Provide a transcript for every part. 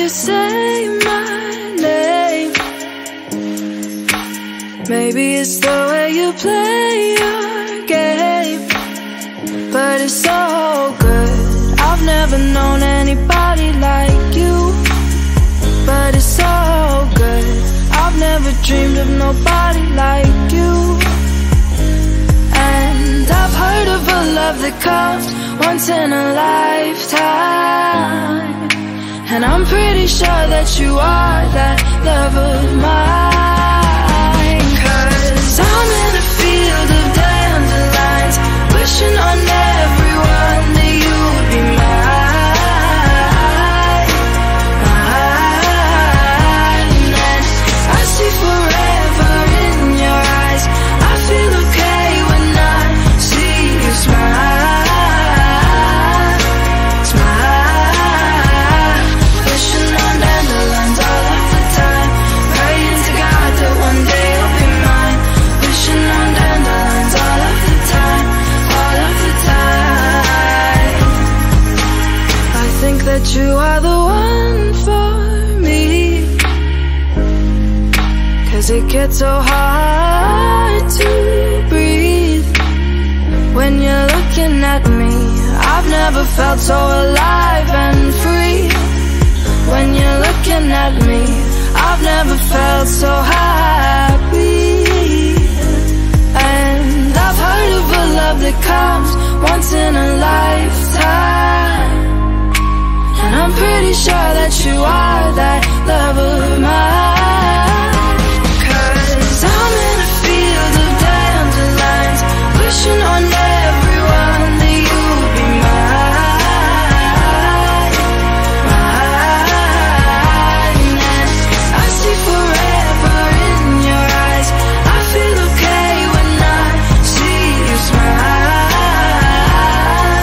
say my name. Maybe it's the way you play your game, but it's so good. I've never known anybody like you, but it's so good. I've never dreamed of nobody like you. And I've heard of a love that comes once in a lifetime, and I'm pretty sure that you are that love of mine. 'Cause I'm in a field of dandelions, wishing on everyone that you would be mine, mine. And I see forever in your eyes. I feel okay when I see you smile, smile. Wishing on dandelions all of the time, praying to God that one day you'll be mine. Wishing on dandelions all of the time, all of the time. I think that you are the one for me, 'cause it gets so hard to breathe when you're looking at me. I've never felt so alive and free. When you're looking at me, I've never felt so happy. And I've heard of a love that comes once in a lifetime, and I'm pretty sure that you are that love of mine. 'Cause I'm in a field of dandelions, wishing on everyone that you would be mine, mine. And I see forever in your eyes. I feel okay when I see you smile,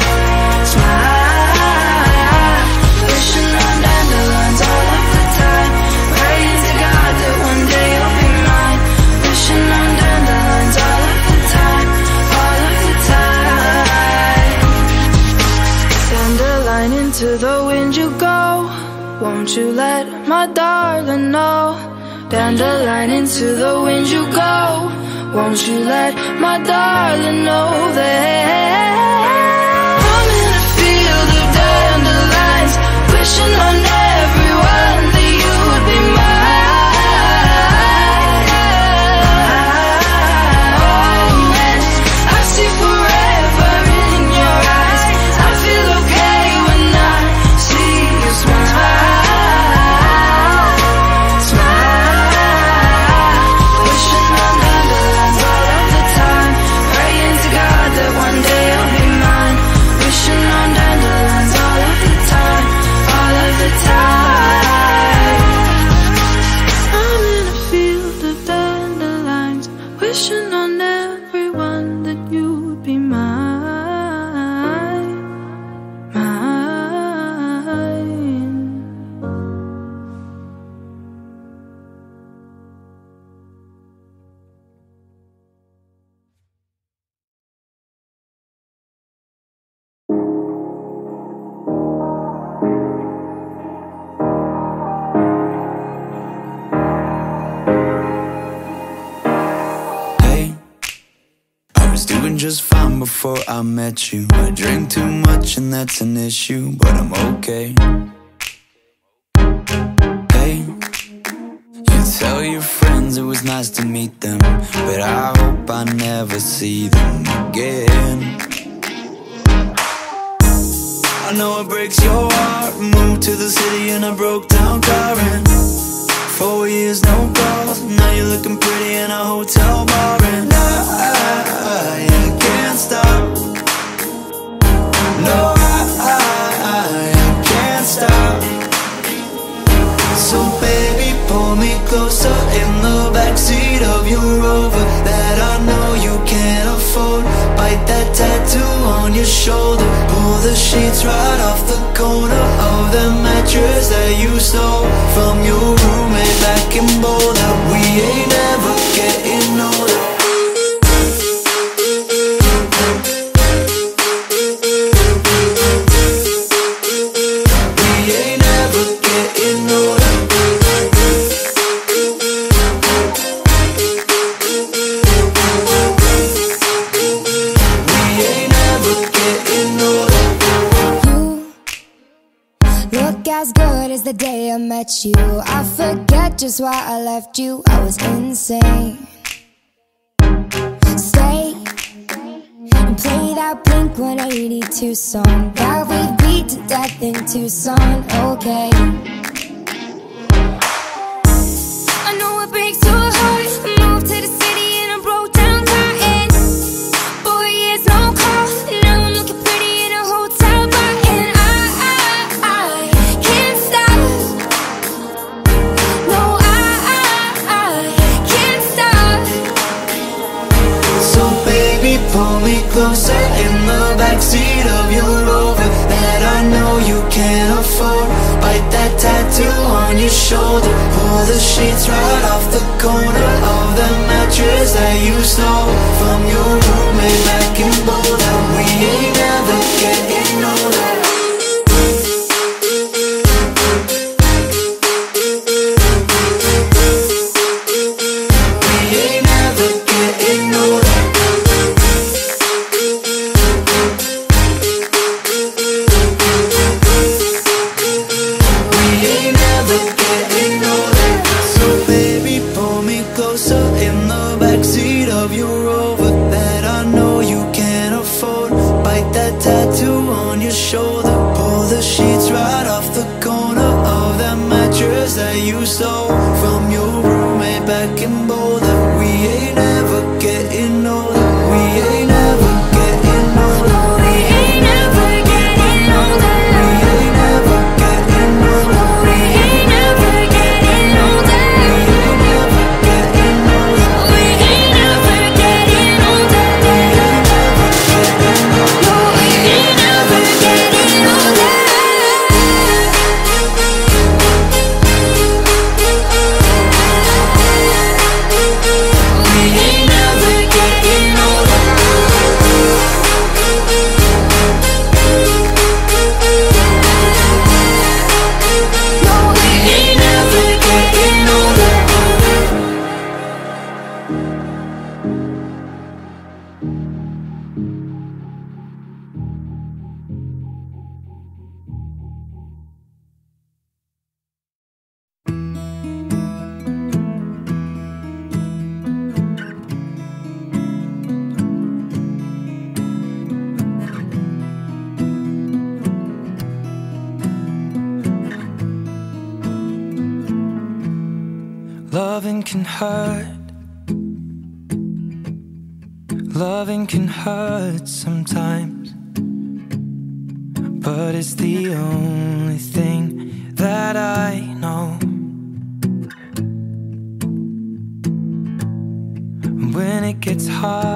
smile. Wishing on dandelions all of the time, praying to God that one day you'll be mine. Wishing on dandelions all of the time, all of the time. Dandelion, into the wind you go, won't you let my darling know? Dandelion, into the wind you go, won't you let my darling know that I'm in a field of dandelions, wishing on everyone that you would be mine. And I see forever in your eyes. I feel okay when I see you smile, smile. Wishing on dandelions all of the time, praying to God that one day you'll be mine. Wishing on dandelions all of the time, all of the time. I'm in a field of dandelions, wishing on everyone that you would be mine, mine. Hey, I was doing just fine before I met you. I drink too much and that's an issue, but I'm okay. Hey, you tell your friends it was nice to meet them, but I hope I never see them again. I know it breaks your heart. Moved to the city and I broke down crying. 4 years, no calls. Now you're looking pretty in a hotel bar, and I can't stop. No, I can't stop. So baby, pull me closer in the backseat of your Rover that I know you can't afford. Bite that tattoo on your shoulder. Pull the sheets right off the corner of the mattress that you stole from your roommate back in Boulder. We ain't ever getting older. We ain't ever getting older. I forget just why I left you, I was insane. Stay and play that Blink-182 song that we beat to death in Tucson, okay. I know it breaks your heart. Moved to the city and I broke down crying. 4 years, no call. Now I'm looking pretty in a hotel bar. And I can't stop. No, I can't stop. So baby, pull me closer in the backseat of your Rover that I know you can't afford. Bite that tattoo on your shoulder. Pull the sheets right off the corner of the mattress that you stole from your roommate back in Boulder. We ain't never getting older. We ain't never getting older. We ain't never getting older. So baby, pull me closer in the backseat of your Rover that I know you can't afford. Bite that tattoo on your shoulder. Pull the sheets right off the corner of that mattress that you stole from your roommate back in Boulder. We ain't never getting older. We ain't never getting older. We ain't never getting older. We ain't never getting older. We ain't never getting older. We ain't never getting older. We ain't never getting older. We ain't never getting older. No, we ain't never getting older. We ain't never getting older. No, we ain't never getting older. Loving can hurt. Loving can hurt sometimes, but it's the only thing that I know. When it gets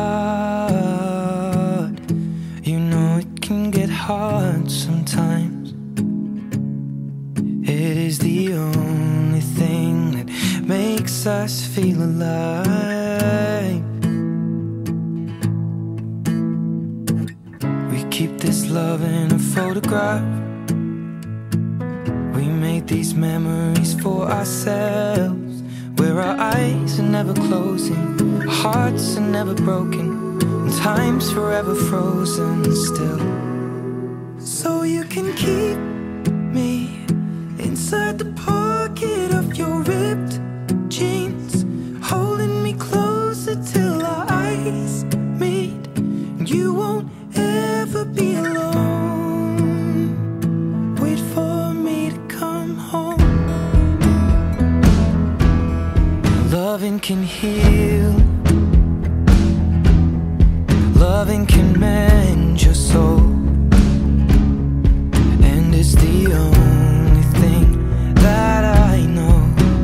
hard, you know it can get hard sometimes. It is the only thing that makes us feel alive. We keep this love in a photograph. We made these memories for ourselves, where our eyes are never closing, our hearts are never broken, and time's forever frozen still. So you can keep me inside the pocket of your ripped jeans, holding me closer till our eyes meet. You won't ever be alone. Wait for me to come home. Loving can heal. Loving can mend your soul. And it's the only thing that I know.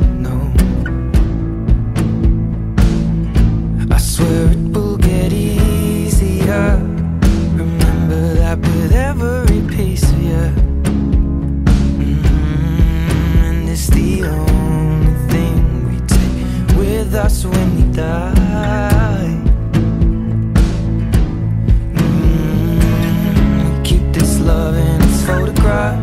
I swear it will get easier. Remember that with every piece of you. And it's the only thing we take with us when we die. We keep this love in its photograph.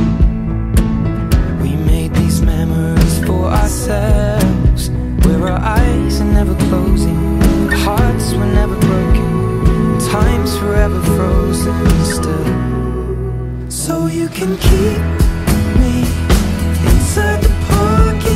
We made these memories for ourselves, where our eyes are never closing, our hearts were never broken, time's forever frozen still. So you can keep me inside the pocket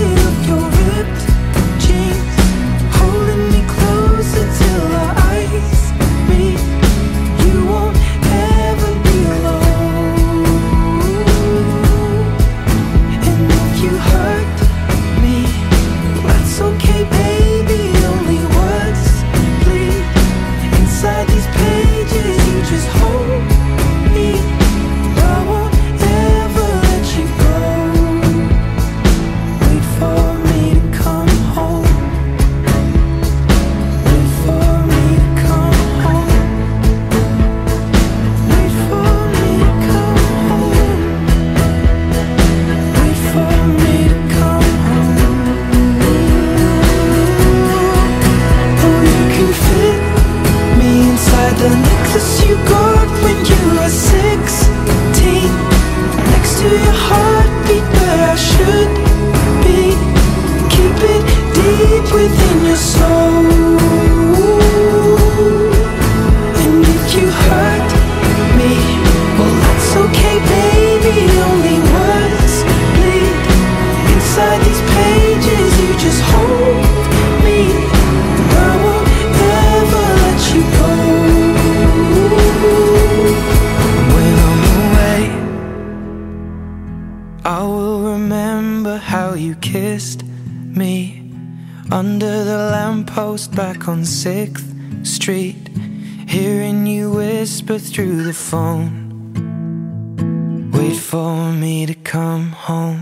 just hold me. I won't ever let you go. When I'm away, I will remember how you kissed me under the lamppost back on 6th Street, hearing you whisper through the phone, wait for me to come home.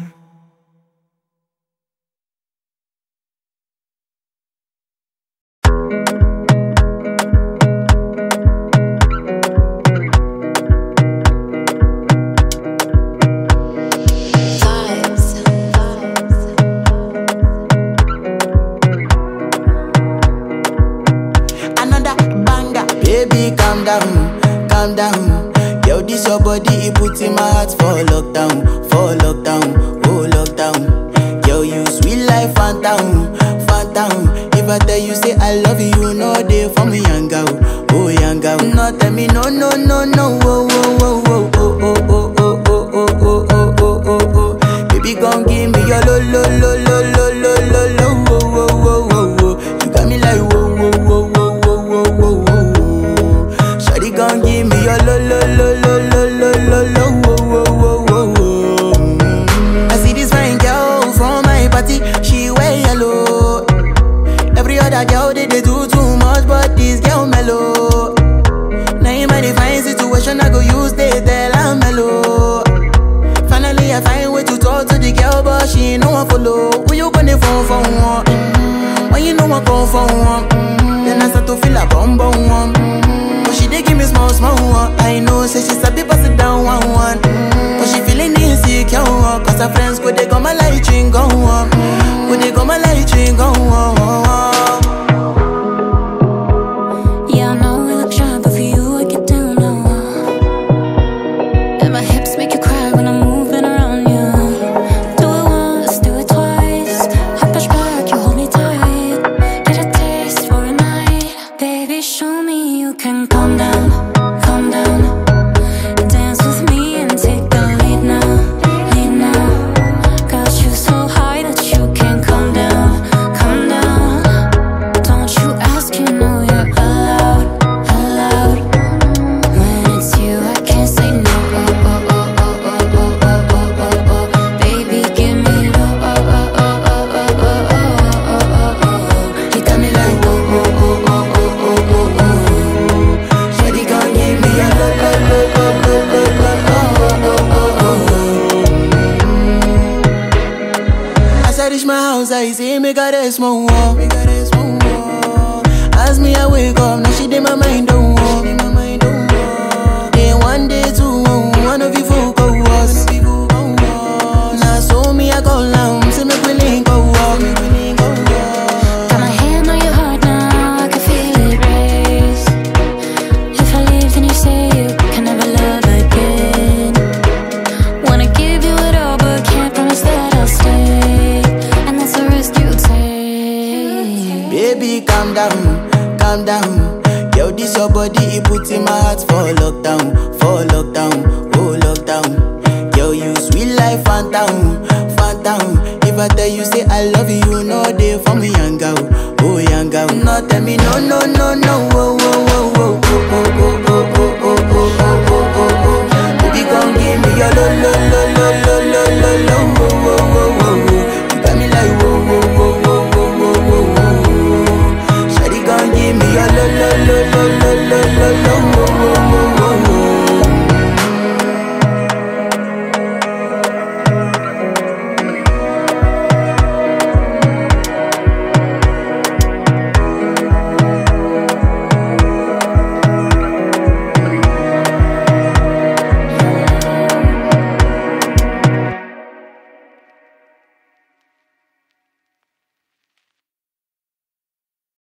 Calm down. Yo, this your body, it puts in my heart for lockdown, oh lockdown. Yo, you sweet life, phantom, phantom. If I tell you say I love you, no day for me, young girl, oh young girl. No tell me no, no, no, no, oh, oh, oh, oh, oh, oh, oh, oh, oh, oh, oh, oh, oh, oh, oh. Baby, gon' give me your lo, lo, lo, lo, lo, lo, lo, lo, oh, oh, oh, oh, oh. You got me like whoa, whoa, whoa, whoa, whoa, whoa, whoa, whoa. Shawty gon' give me your lo, lo, lo, lo, lo, lo, lo, lo, whoa, whoa, whoa, whoa. I see this fine girl from my party, she wear yellow. Every other girl they do too much, but this girl mellow. Now in my divine situation, I go use they tell I'm mellow. Finally I find way to talk to the girl, but she ain't no one follow. Who you gonna phone for one? When you know I come for one, then I start to feel a bum bum one. But she dey give me small small one. I know say she sabi pass it down one one. But she feeling insecure one, cause her friends go they come my light ring go on, go they come my light ring go on. Yeah, I know we look shy, but for you I get down low. And my hips make you cry when I'm moving around you. Do it once, do it twice. I push back, you hold me tight. Get a taste for a night. Baby, show me you can calm down, calm down. Dance with me and take the lead now, lead now. Got you so high that you can't come down, come down. Don't you ask, you know you're allowed, allowed. When it's you, I can't say no. Oh, oh, oh, oh, oh, oh, oh, oh, oh, oh. Baby, give me the oh, oh, oh, oh, oh, oh, oh, oh, oh. You got me like oh, oh, oh, oh, oh, oh, oh, oh. Shawty gon' give me a lo, lo, lo, lo, lo, lo, lo, oh, oh, oh, oh. As I reach my house, I see me got a small wall. As me I wake up, now she did my mind don't walk. Then one day two, one of you folk go was. Now so me I go down, see me willing go walk. Got my hand on your heart now, I can feel it race. If I leave, then you say you can never love again. Wanna give you it all, but can't promise that I'll stay. And that's the risk you take. Baby, calm down, calm down. Yo, this your body, it puts in my heart for lockdown, oh lockdown. Yo, you sweet life, phantom, phantom. If I tell you say I love you, no day for me, young girl, oh young girl. No tell me no, no, no, no, oh, oh,